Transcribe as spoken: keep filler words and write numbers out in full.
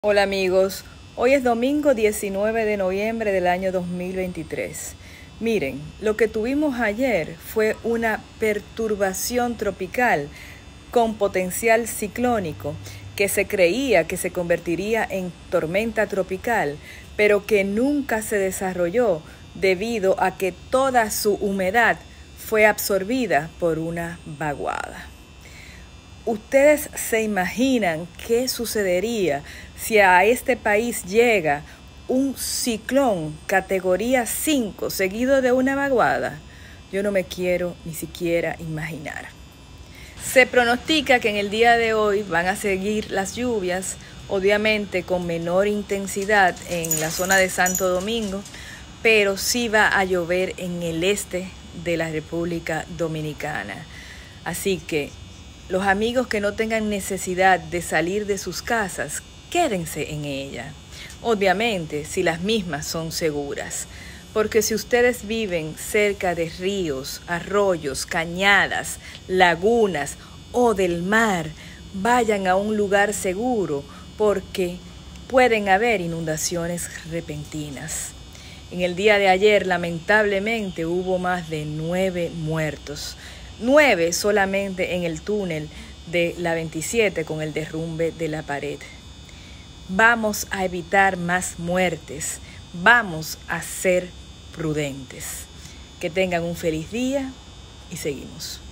Hola amigos, hoy es domingo diecinueve de noviembre del año dos mil veintitrés. Miren, lo que tuvimos ayer fue una perturbación tropical con potencial ciclónico que se creía que se convertiría en tormenta tropical, pero que nunca se desarrolló debido a que toda su humedad fue absorbida por una vaguada. ¿Ustedes se imaginan qué sucedería si a este país llega un ciclón categoría cinco seguido de una vaguada? Yo no me quiero ni siquiera imaginar. Se pronostica que en el día de hoy van a seguir las lluvias, obviamente con menor intensidad en la zona de Santo Domingo, pero sí va a llover en el este de la República Dominicana. Así que los amigos que no tengan necesidad de salir de sus casas, quédense en ella. Obviamente, si las mismas son seguras. Porque si ustedes viven cerca de ríos, arroyos, cañadas, lagunas o del mar, vayan a un lugar seguro porque pueden haber inundaciones repentinas. En el día de ayer, lamentablemente, hubo más de nueve muertos. Nueve solamente en el túnel de la veintisiete con el derrumbe de la pared. Vamos a evitar más muertes. Vamos a ser prudentes. Que tengan un feliz día y seguimos.